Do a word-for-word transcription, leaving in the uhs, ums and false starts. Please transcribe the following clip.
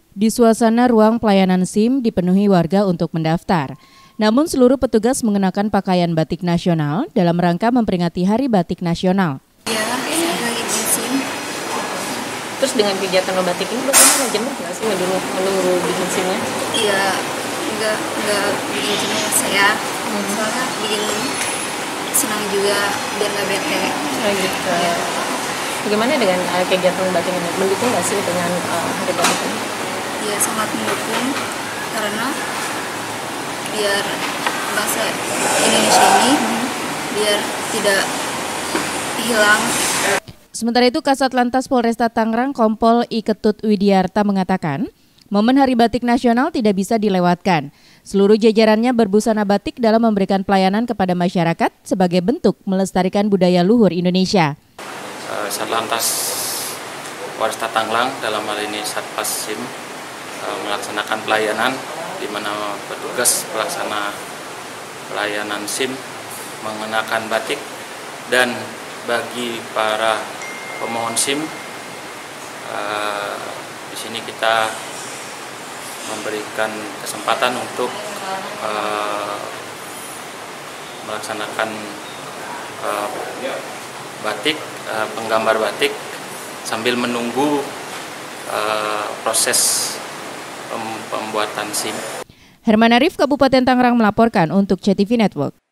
Di suasana ruang pelayanan SIM dipenuhi warga untuk mendaftar. Namun seluruh petugas mengenakan pakaian batik nasional dalam rangka memperingati Hari Batik Nasional. Ya, saya lagi bikin SIM. Terus dengan kegiatan batik ini bagaimana, jenuh nggak sih menunggu, menunggu bikin SIM-nya? Iya, nggak nggak bikin jenuh saya. Hmm. Soalnya bikin senang juga biar nggak bete. Oh, gitu. Ya. Bagaimana dengan uh, kegiatan batik ini? Mendukung nggak sih dengan uh, Hari Batik ini? Ya, sangat mendukung karena biar bahasa Indonesia ini hmm. biar tidak hilang. Sementara itu, Kasat Lantas Polresta Tangerang Kompol I Ketut Widiarta mengatakan, momen Hari Batik Nasional tidak bisa dilewatkan. Seluruh jajarannya berbusana batik dalam memberikan pelayanan kepada masyarakat sebagai bentuk melestarikan budaya luhur Indonesia. Satlantas Polresta Tangerang dalam hal ini Satpas SIM melaksanakan pelayanan di mana petugas pelaksana pelayanan SIM mengenakan batik, dan bagi para pemohon SIM uh, di sini kita memberikan kesempatan untuk uh, melaksanakan uh, batik, uh, penggambar batik sambil menunggu uh, proses pembuatan SIM. Herman Arif, Kabupaten Tangerang melaporkan untuk C T V Network.